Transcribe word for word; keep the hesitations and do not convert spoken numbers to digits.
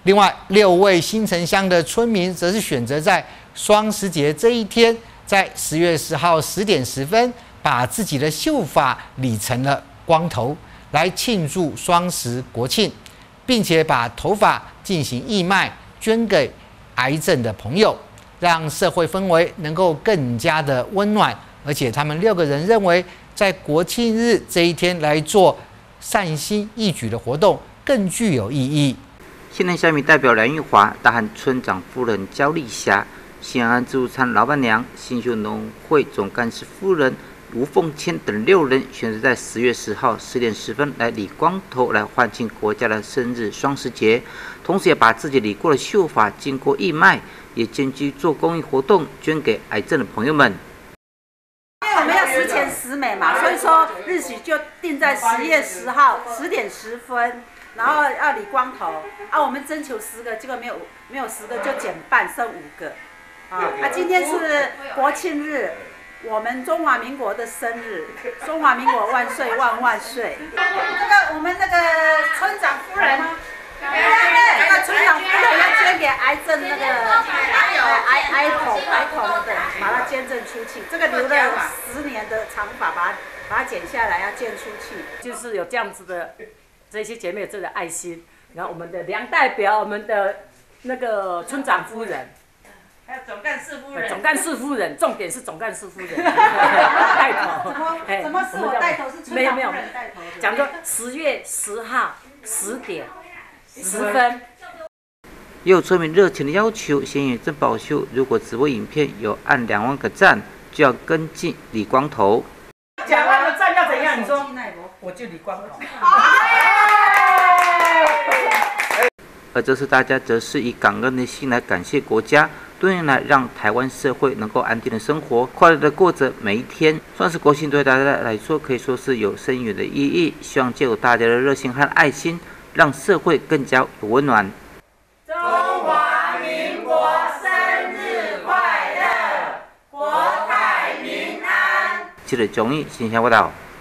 另外，六位新城乡的村民则是选择在双十节这一天，在十月十号十点十分，把自己的秀发理成了光头，来庆祝双十国庆，并且把头发进行义卖，捐给癌症的朋友，让社会氛围能够更加的温暖。而且他们六个人认为，在国庆日这一天来做善心义举的活动，更具有意义。 新南乡民代表梁玉华、大汉村长夫人焦丽霞、新安自助餐老板娘、新秀农会总干事夫人吴凤谦等六人选择在十月十号十点十分来理光头，来欢庆国家的生日双十节，同时也把自己理过的秀发经过义卖，也兼具做公益活动，捐给癌症的朋友们。 因为我们要十全十美嘛，所以说日期就定在十月十号十点十分。然后要理光头啊，我们征求十个，结果没有没有十个就减半，剩五个。啊，啊，今天是国庆日，我们中华民国的生日，中华民国万岁万万岁！这个我们那个村长夫人，这个村长夫人要捐给癌症那个癌癌头癌头的，把它捐赠出去。这个留了十年的长发，把它把它剪下来，要捐出去。 就是有这样子的。这些姐妹有这个爱心，然后我们的梁代表，我们的那个村长夫人， 还有总干事夫人， 总干事夫人，重点是总干事夫人带头。 怎么怎么是我带头？是村长夫人带头。 讲说十月十号十点十分。 也有村民热情的要求，县议郑宝秀如果直播影片有按两万个赞，就要跟进理光头。 两万个赞要怎样？你说，我就理光头。 而这次大家则是以感恩的心来感谢国家，多年来让台湾社会能够安定的生活，快乐的过着每一天。双十国庆对大家来说可以说是有深远的意义，希望借由大家的热心和爱心，让社会更加有温暖。 中华民国生日快乐，国泰民安。 记者钟毅新闻报道。